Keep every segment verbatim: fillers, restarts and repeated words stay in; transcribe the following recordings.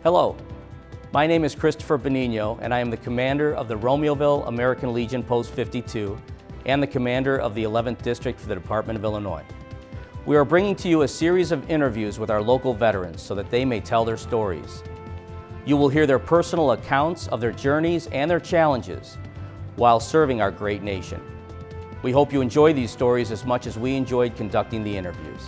Hello, my name is Christopher Benigno, and I am the commander of the Romeoville American Legion Post fifty-two and the commander of the eleventh District for the Department of Illinois. We are bringing to you a series of interviews with our local veterans so that they may tell their stories. You will hear their personal accounts of their journeys and their challenges while serving our great nation. We hope you enjoy these stories as much as we enjoyed conducting the interviews.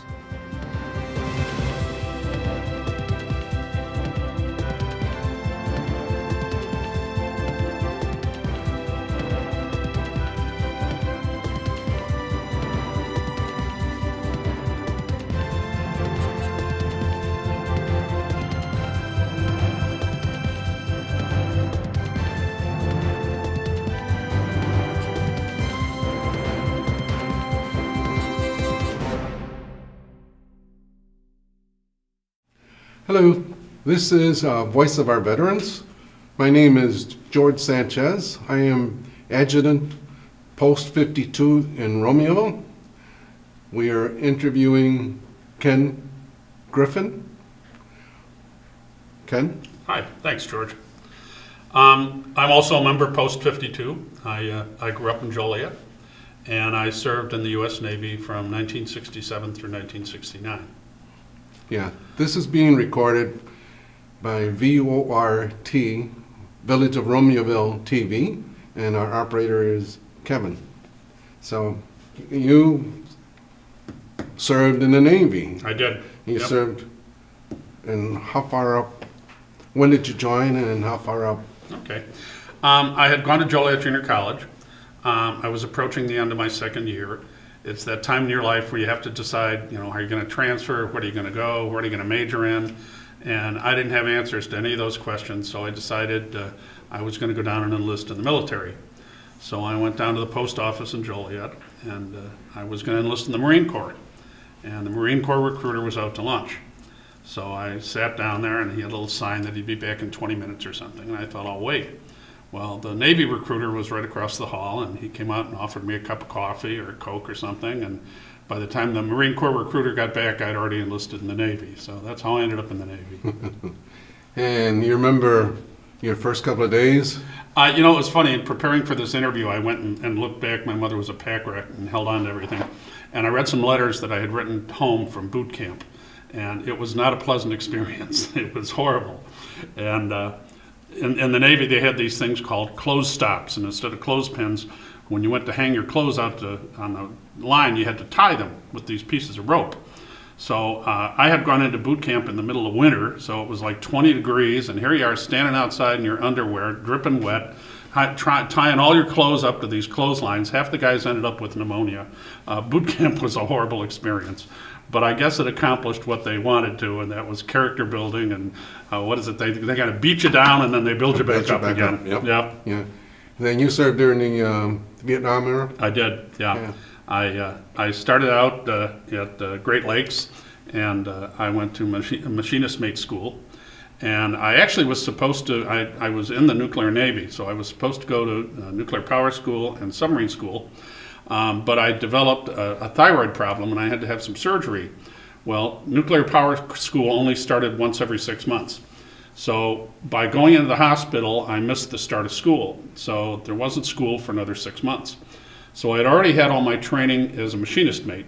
Hello, this is uh, Voice of Our Veterans. My name is George Sanchez. I am Adjutant Post fifty-two in Romeoville. We are interviewing Ken Griffin. Ken? Hi, thanks George. Um, I'm also a member of Post fifty-two. I, uh, I grew up in Joliet and I served in the U S Navy from nineteen sixty-seven through nineteen sixty-nine. Yeah, this is being recorded by V O R T, Village of Romeoville T V, and our operator is Kevin. So you served in the Navy. I did. You Yep. served, and how far up, when did you join and how far up? Okay. Um, I had gone to Joliet Junior College. Um, I was approaching the end of my second year. It's that time in your life where you have to decide, you know, are you going to transfer? Where are you going to go? What are you going to major in? And I didn't have answers to any of those questions, so I decided uh, I was going to go down and enlist in the military. So I went down to the post office in Joliet, and uh, I was going to enlist in the Marine Corps. And the Marine Corps recruiter was out to lunch. So I sat down there, and he had a little sign that he'd be back in twenty minutes or something, and I thought, I'll wait. Well, the Navy recruiter was right across the hall, and he came out and offered me a cup of coffee or a Coke or something, and by the time the Marine Corps recruiter got back, I'd already enlisted in the Navy. So that's how I ended up in the Navy. And you remember your first couple of days? Uh, you know, it was funny, in preparing for this interview, I went and, and looked back. My mother was a pack rat and held on to everything. And I read some letters that I had written home from boot camp, and it was not a pleasant experience. It was horrible. And uh, In, in the Navy, they had these things called clothes stops, and instead of clothespins, when you went to hang your clothes out to, on the line, you had to tie them with these pieces of rope. So uh, I had gone into boot camp in the middle of winter, so it was like twenty degrees, and here you are standing outside in your underwear, dripping wet, try, tying all your clothes up to these clotheslines. Half the guys ended up with pneumonia. Uh, boot camp was a horrible experience. But I guess it accomplished what they wanted to, and that was character building. And uh, what is it? They they got to beat you down, and then they build you back Build you up back again. up, yep. Yep. Yeah. Then you served during the um, Vietnam era? I did. Yeah. Yeah. I uh, I started out uh, at uh, Great Lakes, and uh, I went to machi machinist mate school. And I actually was supposed to. I I was in the nuclear Navy, so I was supposed to go to uh, nuclear power school and submarine school. Um, but I developed a, a thyroid problem, and I had to have some surgery. Well, nuclear power school only started once every six months. So by going into the hospital, I missed the start of school. So there wasn't school for another six months. So I had already had all my training as a machinist mate.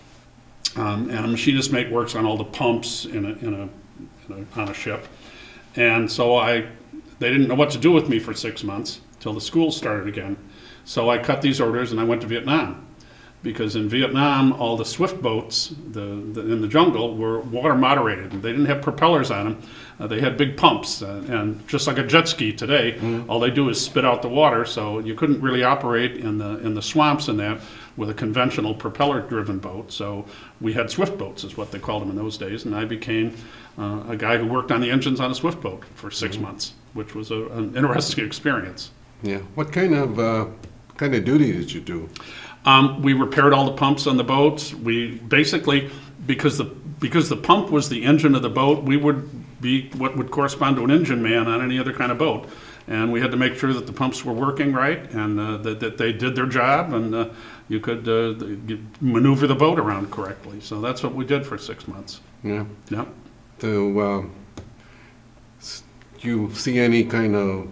Um, and a machinist mate works on all the pumps in a, in a, in a, on a ship. And so I, they didn't know what to do with me for six months till the school started again. So I cut these orders and I went to Vietnam, because in Vietnam all the swift boats the, the, in the jungle were water moderated. They didn't have propellers on them. Uh, they had big pumps, uh, and just like a jet ski today, mm-hmm. all they do is spit out the water. So you couldn't really operate in the in the swamps and that with a conventional propeller-driven boat. So we had swift boats, is what they called them in those days, and I became uh, a guy who worked on the engines on a swift boat for six mm-hmm. months, which was a, an interesting experience. Yeah. What kind of uh, kind of duty did you do? Um, we repaired all the pumps on the boats. We basically, because the because the pump was the engine of the boat, we would be what would correspond to an engine man on any other kind of boat. And we had to make sure that the pumps were working right, and uh, that, that they did their job, and uh, you could uh, maneuver the boat around correctly. So that's what we did for six months. Yeah. Yeah. So, uh, Do you see any kind of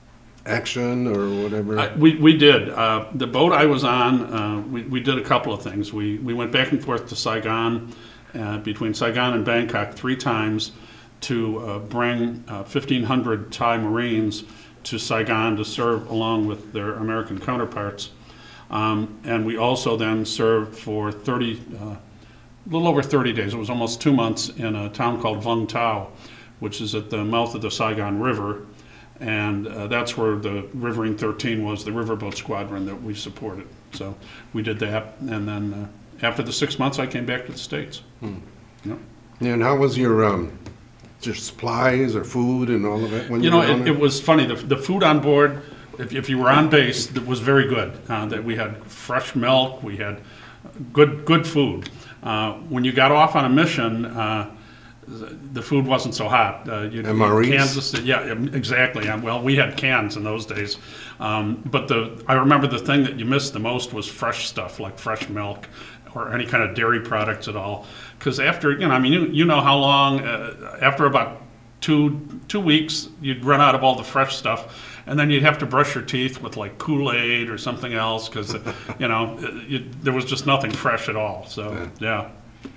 action or whatever? I, we, we did. Uh, the boat I was on, uh, we, we did a couple of things. We, we went back and forth to Saigon, uh, between Saigon and Bangkok three times to uh, bring uh, fifteen hundred Thai Marines to Saigon to serve along with their American counterparts. Um, and we also then served for thirty, uh, a little over thirty days. It was almost two months in a town called Vung Tau, which is at the mouth of the Saigon River. And uh, that's where the Rivering thirteen was, the riverboat squadron that we supported. So we did that, and then uh, after the six months, I came back to the States. Hmm. Yep. And how was your um, your supplies or food and all of it? When You you know, were on it, there? it was funny. The, the food on board, if, if you were on base, that was very good. Uh, that we had fresh milk, we had good good food. Uh, when you got off on a mission, uh, the food wasn't so hot. Uh, you, M R Es? Kansas, yeah, exactly. Um, Well, we had cans in those days. Um, but the I remember the thing that you missed the most was fresh stuff, like fresh milk or any kind of dairy products at all. Because after, you know, I mean, you, you know how long, uh, after about two two weeks, you'd run out of all the fresh stuff. And then you'd have to brush your teeth with like Kool-Aid or something else because, you know, you, there was just nothing fresh at all. So, yeah.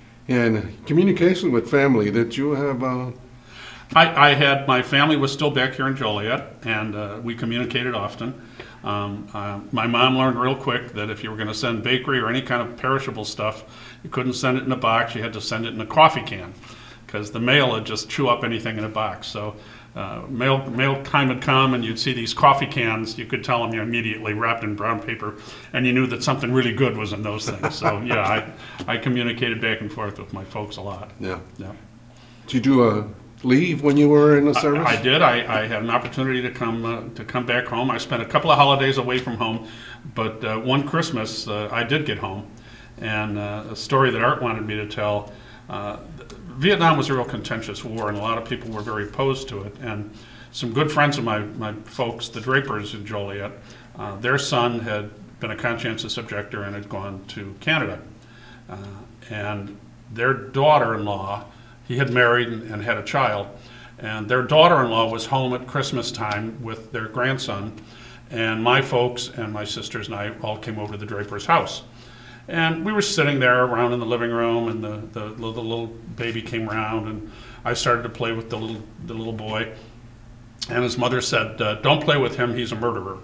And communication with family, did you have, uh, I, I had, my family was still back here in Joliet, and uh, we communicated often. Um, uh, my mom learned real quick that if you were going to send bakery or any kind of perishable stuff, you couldn't send it in a box, you had to send it in a coffee can, because the mail would just chew up anything in a box. So uh, mail, mail time would come, and you'd see these coffee cans, you could tell them you immediately wrapped in brown paper, and you knew that something really good was in those things. So yeah, I, I communicated back and forth with my folks a lot. yeah. Yeah. Did you uh, leave when you were in the service? I, I did. I, I had an opportunity to come uh, to come back home. I spent a couple of holidays away from home, but uh, one Christmas uh, I did get home, and uh, a story that Art wanted me to tell. Uh, Vietnam was a real contentious war, and a lot of people were very opposed to it. And some good friends of my, my folks, the Drapers in Joliet, uh, their son had been a conscientious objector and had gone to Canada. Uh, and their daughter-in-law, he had married and, and had a child, and their daughter-in-law was home at Christmas time with their grandson, and my folks and my sisters and I all came over to the Drapers' house. And we were sitting there around in the living room, and the, the, the little baby came around, and I started to play with the little, the little boy, and his mother said, uh, "Don't play with him, he's a murderer."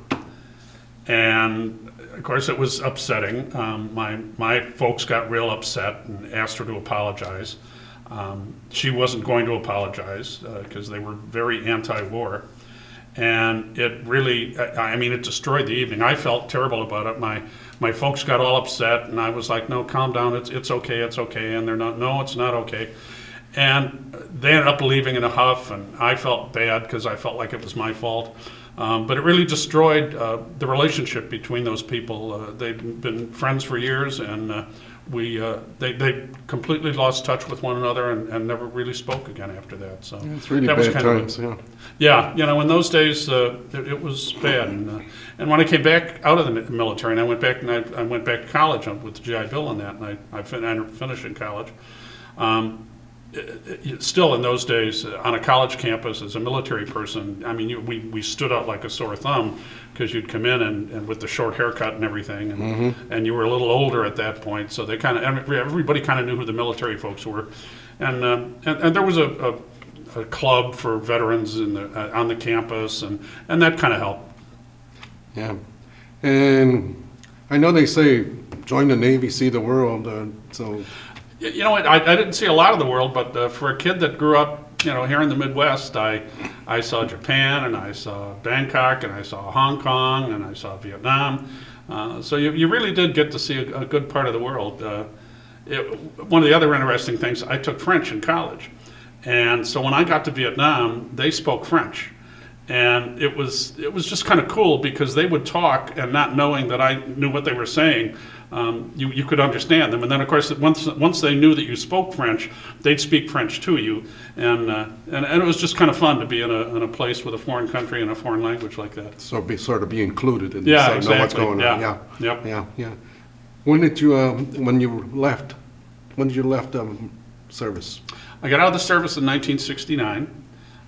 And of course it was upsetting. Um, my, my folks got real upset and asked her to apologize. Um, she wasn't going to apologize because uh, they were very anti-war, and it really, I, I mean, it destroyed the evening. I felt terrible about it. My my folks got all upset, and I was like, "No, calm down. It's it's okay. It's okay." And they're not. No, it's not okay. And they ended up leaving in a huff, and I felt bad because I felt like it was my fault. Um, but it really destroyed uh, the relationship between those people. Uh, they'd been friends for years, and uh, we uh, they they completely lost touch with one another and, and never really spoke again after that. So It's really that was bad kind times, of a, yeah. yeah, you know, in those days uh, it, it was bad. And, uh, and when I came back out of the military, and I went back and I, I went back to college with the G I Bill and that, and I I, fin- I finished in college. Um, It, it, still in those days, uh, on a college campus as a military person, I mean, you, we, we stood out like a sore thumb because you'd come in and, and with the short haircut and everything, and, mm-hmm. and you were a little older at that point, so they kind of, everybody kind of knew who the military folks were. And uh, and, and there was a, a, a club for veterans in the, uh, on the campus, and, and that kind of helped. Yeah. And I know they say, join the Navy, see the world, uh, so... You know what, I, I didn't see a lot of the world, but uh, for a kid that grew up, you know, here in the Midwest, I I saw Japan, and I saw Bangkok, and I saw Hong Kong, and I saw Vietnam. Uh, so you, you really did get to see a, a good part of the world. Uh, it, one of the other interesting things, I took French in college. And so when I got to Vietnam, they spoke French. And it was it was just kind of cool because they would talk, and not knowing that I knew what they were saying, um, you, you could understand them. And then, of course, once once they knew that you spoke French, they'd speak French to you. And uh, and, and it was just kind of fun to be in a, in a place with a foreign country and a foreign language like that. So be sort of be included in yeah, this, exactly. know what's going yeah. on. Yeah, yep. yeah, yeah. When did you, uh, when you left, when did you left um, service? I got out of the service in nineteen sixty-nine.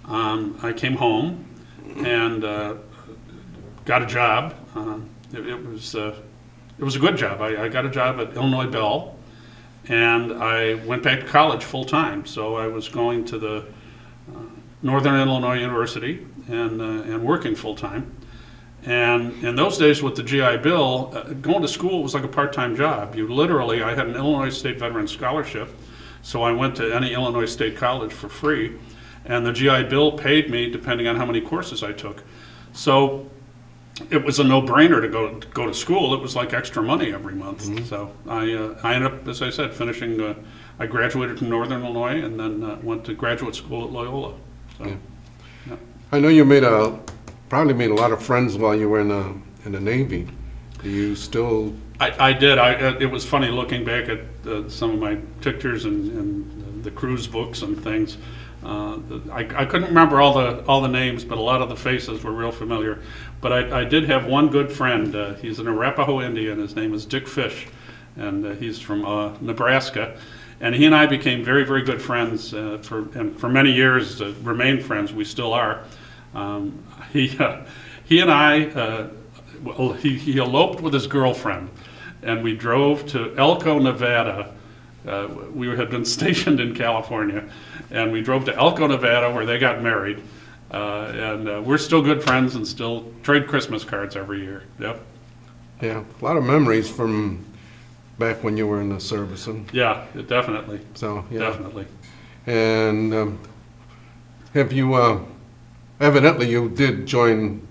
um, I came home and uh, got a job. Um, it, it was uh, it was a good job. I, I got a job at Illinois Bell, and I went back to college full time. So I was going to the uh, Northern Illinois University and uh, and working full time. And in those days with the G I Bill, uh, going to school was like a part-time job. You literally, I had an Illinois State Veteran Scholarship, so I went to any Illinois State college for free, and the G I Bill paid me depending on how many courses I took. So it was a no-brainer to go to go to school. It was like extra money every month. Mm-hmm. So I uh, I ended up, as I said, finishing. Uh, I graduated from Northern Illinois and then uh, went to graduate school at Loyola. So, yeah. Yeah. I know you made a probably made a lot of friends while you were in the in the Navy. Do you still? I, I did. I uh, it was funny looking back at uh, some of my pictures and, and the cruise books and things. Uh, I, I couldn't remember all the all the names, but a lot of the faces were real familiar. But I, I did have one good friend. Uh, he's an Arapaho Indian. His name is Dick Fish, and uh, he's from uh, Nebraska. And he and I became very, very good friends uh, for and for many years. Uh, remained friends. We still are. Um, he uh, he and I. Uh, well, he, he eloped with his girlfriend, and we drove to Elko, Nevada. Uh, we had been stationed in California, and we drove to Elko, Nevada, where they got married. Uh, and uh, we're still good friends and still trade Christmas cards every year. Yep. Yeah, a lot of memories from back when you were in the service. And yeah, definitely. So, yeah. Definitely. And um, have you, uh, evidently you did join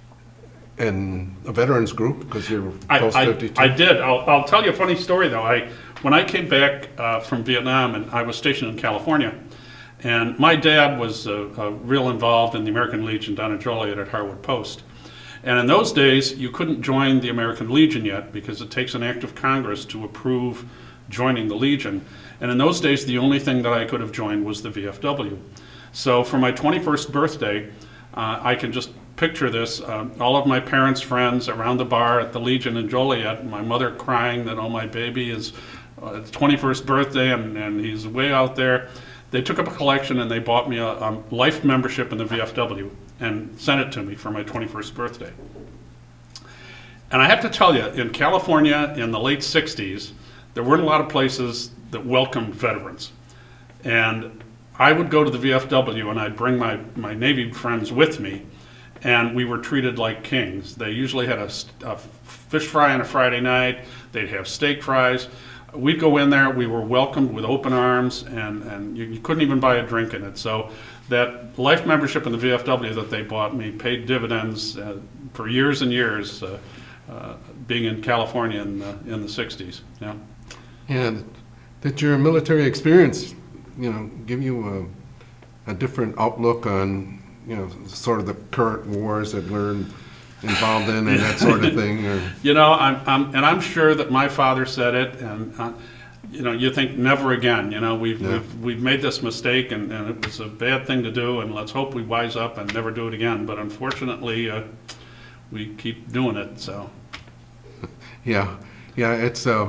in a veterans group because you're post fifty-two. I, I did. I'll, I'll tell you a funny story though. I When I came back uh, from Vietnam, and I was stationed in California, and my dad was uh, uh, real involved in the American Legion down in Joliet at Harwood Post. And in those days, you couldn't join the American Legion yet because it takes an act of Congress to approve joining the Legion. And in those days, the only thing that I could have joined was the V F W. So for my twenty-first birthday, uh, I can just picture this, uh, all of my parents' friends around the bar at the Legion in Joliet, my mother crying that, oh, my baby is uh, it's twenty-first birthday and, and he's way out there. They took up a collection and they bought me a, a life membership in the V F W and sent it to me for my twenty-first birthday. And I have to tell you, in California in the late sixties, there weren't a lot of places that welcomed veterans. And I would go to the V F W and I'd bring my, my Navy friends with me, and we were treated like kings. They usually had a, a fish fry on a Friday night. They'd have steak fries. We'd go in there, we were welcomed with open arms, and, and you, you couldn't even buy a drink in it. So that life membership in the V F W that they bought me paid dividends uh, for years and years, uh, uh, being in California in the, in the sixties. Yeah. Yeah, did your military experience, you know, give you a, a different outlook on, you know, sort of the current wars that we're involved in and that sort of thing? Or? You know, I'm, I'm, and I'm sure that my father said it, and uh, you know, you think never again. You know, we've yeah. we've, we've made this mistake, and, and it was a bad thing to do, and let's hope we wise up and never do it again. But unfortunately, uh, we keep doing it. So. Yeah, yeah, it's uh,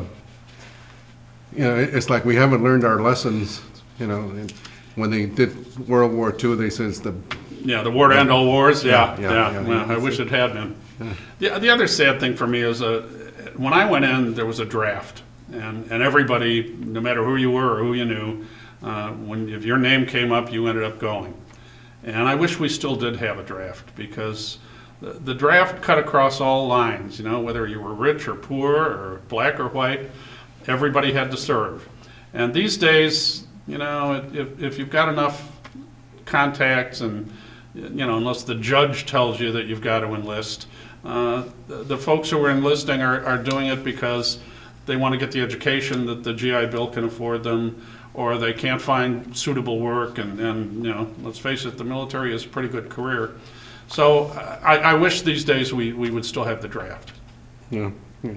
you know, it's like we haven't learned our lessons. You know, when they did World War Two, they says the Yeah, the war to end all wars. Yeah, yeah. yeah, yeah. Well, I wish it had been. Yeah. The, the other sad thing for me is uh, when I went in, there was a draft, and, and everybody, no matter who you were or who you knew, uh, when if your name came up, you ended up going. And I wish we still did have a draft, because the, the draft cut across all lines. You know, whether you were rich or poor or black or white, everybody had to serve. And these days, you know, if, if you've got enough contacts and, you know, unless the judge tells you that you've got to enlist, uh, the, the folks who are enlisting are, are doing it because they want to get the education that the G I Bill can afford them, or they can't find suitable work, and, and you know, let's face it, the military is a pretty good career. So I, I wish these days we, we would still have the draft. Yeah, yeah.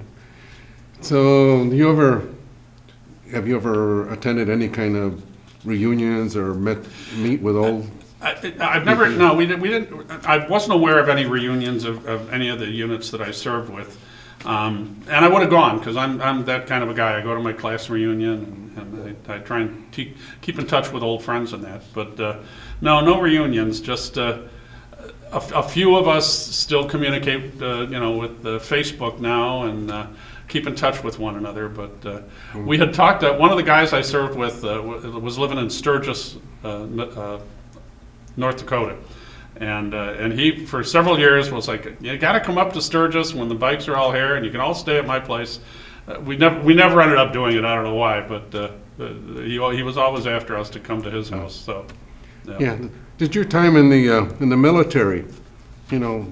So do you ever, have you ever attended any kind of reunions or met meet with old? I, I've never. No, we didn't. We didn't. I wasn't aware of any reunions of, of any of the units that I served with. Um, and I would have gone, because I'm, I'm that kind of a guy. I go to my class reunion, and, and I, I try and te- keep in touch with old friends and that. But uh, no, no reunions, just uh, a, a few of us still communicate, uh, you know, with uh, Facebook now, and uh, keep in touch with one another. But uh, we had talked, uh, one of the guys I served with uh, was living in Sturgis, uh, uh, North Dakota. And uh, and he, for several years, was like, you got to come up to Sturgis when the bikes are all here, and you can all stay at my place. Uh, we never we never ended up doing it. I don't know why, but uh, he he was always after us to come to his house. So yeah. Yeah. Did your time in the uh, in the military, you know,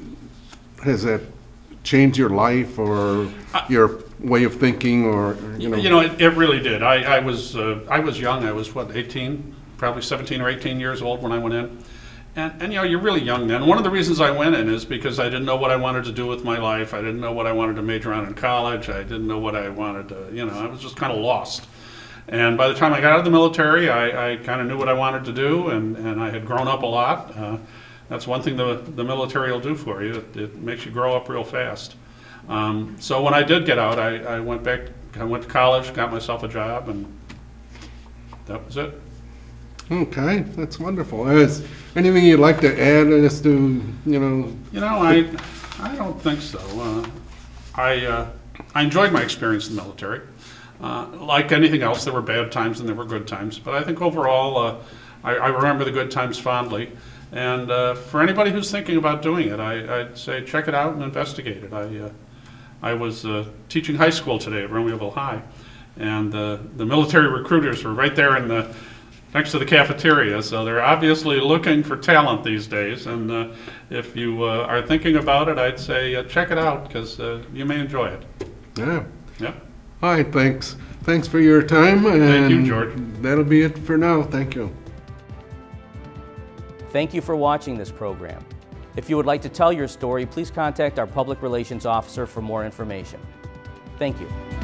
has that changed your life or your way of thinking, or you know? You know, it, it really did. I I was uh, I was young. I was what, eighteen, probably seventeen or eighteen years old when I went in. And, and, you know, you're really young then. One of the reasons I went in is because I didn't know what I wanted to do with my life. I didn't know what I wanted to major on in college. I didn't know what I wanted to, you know, I was just kind of lost. And by the time I got out of the military, I, I kind of knew what I wanted to do, and, and I had grown up a lot. Uh, that's one thing the, the military will do for you. It, it makes you grow up real fast. Um, so when I did get out, I, I went back, I went to college, got myself a job, and that was it. Okay, that's wonderful. Is anything you'd like to add as to, you know? You know, I, I don't think so. Uh, I, uh, I enjoyed my experience in the military. Uh, like anything else, there were bad times and there were good times. But I think overall, uh, I, I remember the good times fondly. And uh, for anybody who's thinking about doing it, I, I'd say check it out and investigate it. I, uh, I was uh, teaching high school today at Romeoville High, and uh, the military recruiters were right there in the next to the cafeteria, so they're obviously looking for talent these days. And uh, if you uh, are thinking about it, I'd say uh, check it out, because uh, you may enjoy it. Yeah. Yeah. All right, thanks. Thanks for your time. And Thank you, George. That'll be it for now. Thank you. Thank you for watching this program. If you would like to tell your story, please contact our Public Relations Officer for more information. Thank you.